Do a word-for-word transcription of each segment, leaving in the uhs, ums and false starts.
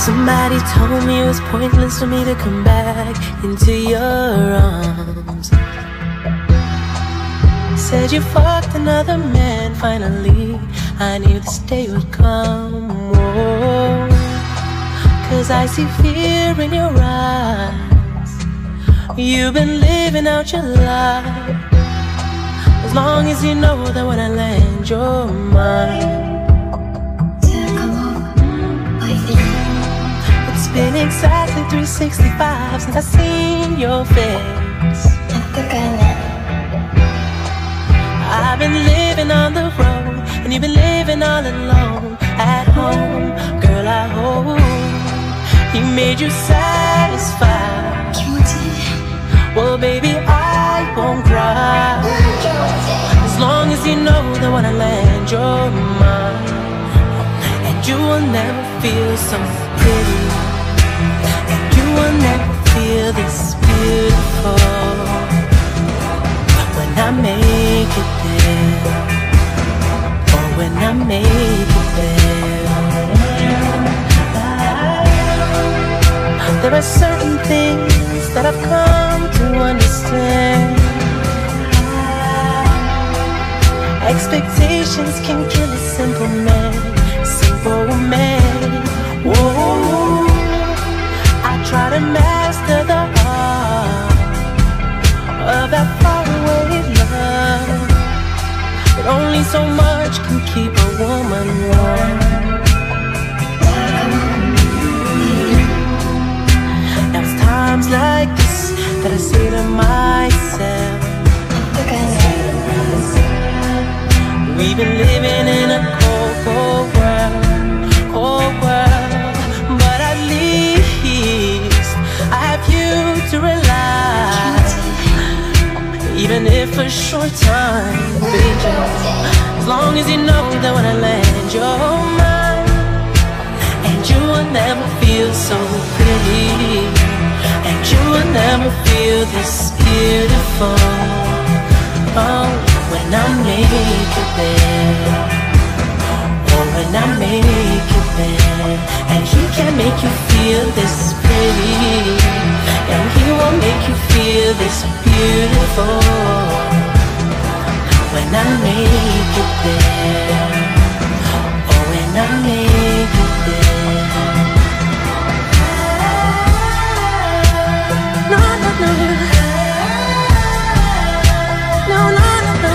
Somebody told me it was pointless for me to come back into your arms. Said you fucked another man, finally I knew this day would come. Whoa. Cause I see fear in your eyes. You've been living out your life. As long as you know that when I land, you're mine. It's been exactly three sixty-five since I seen your face. I've been living on the road, and you've been living all alone at home. Girl, I hope you made you satisfied. Well, baby, I won't cry. As long as you know that when I land, you're mine. And you will never feel so pretty, and you will never feel this beautiful when I make it there, or when I make it there. There are certain things that I've come to understand. Expectations can kill a simple man, simple man. Whoa, I try to master the art of that faraway love, but only so much can keep a woman warm. Now it's times like this that I say to myself, we've been living in a cold, cold world, cold world, but at least I have you to rely. Even if for a short time, baby, as long as you know that when I land, you're mine. And you will never feel so pretty, and you will never feel this beautiful, oh, when I make it there, oh, when I make it there. And he can make you feel this pretty, and he will make you feel this beautiful when I make it there, oh, when I make it there. No, no, no, no, no, no, no,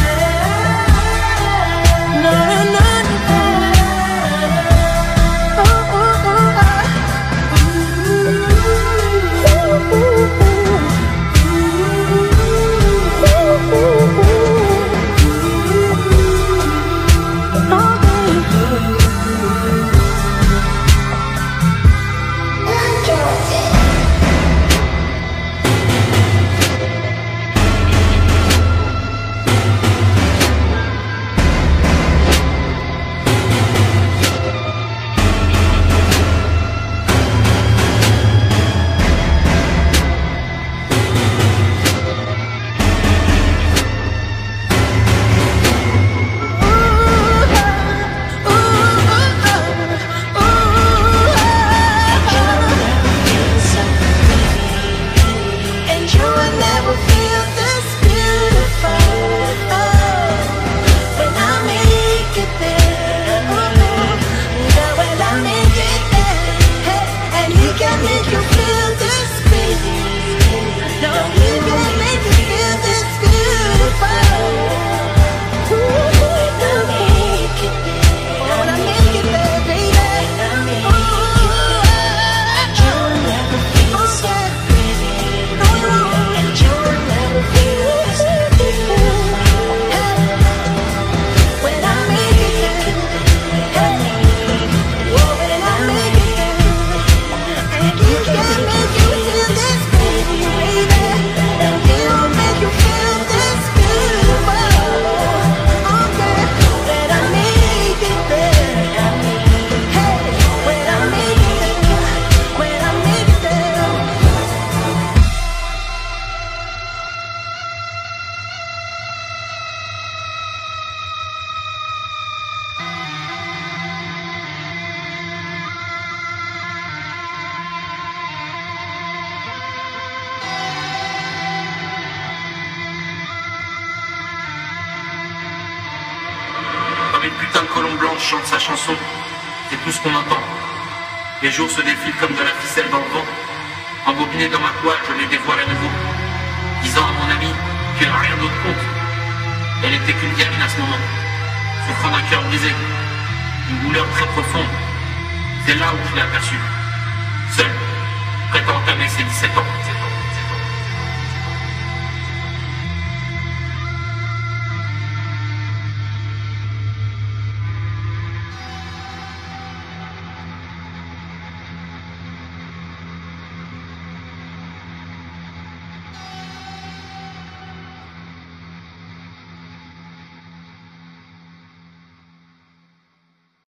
no, no, no. Oh, oh, oh, oh. chante sa chanson, c'est tout ce qu'on entend. Les jours se défilent comme de la ficelle dans le vent. Embobiné dans ma toile, je les dévoile à nouveau, disant à mon ami qu'elle n'a rien d'autre compte. Elle n'était qu'une gamine à ce moment, souffrant d'un cœur brisé, une douleur très profonde. C'est là où je l'ai aperçue.